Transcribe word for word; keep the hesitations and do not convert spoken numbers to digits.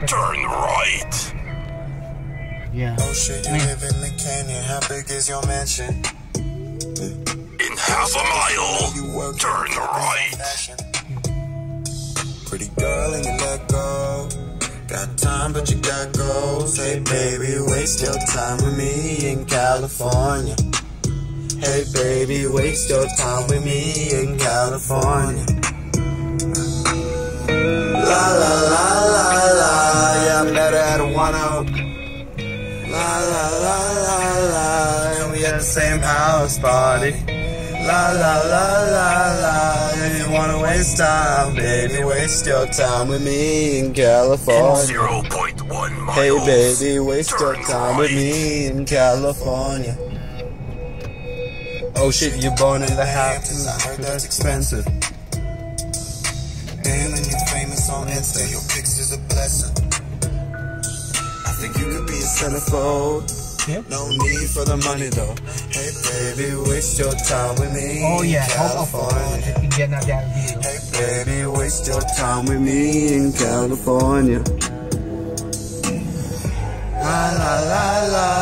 turn right. Yeah. Oh shit, you live in the canyon. How big is your mansion? In half a mile, turn right. Pretty girl and you let go. Got time but you got goals. Hey baby, waste your time with me in California. Hey baby, waste your time with me in California. La la la la la, yeah, I met her at a one oh. La la la la la, and we at the same house party. La la la la la, if you wanna waste time, baby, waste your time with me in California. zero point one miles. Hey baby, waste your turn time right. with me in California. Oh shit, you're born in the Hamptons, I heard that's expensive. Damn, and you're famous on Insta, your picture's a blessing. I think you could be a centerfold. Yeah. No need for the money though. Hey baby, waste your time with me. Oh yeah, in California. California. Get out that video. Hey baby, waste your time with me in California. La la la la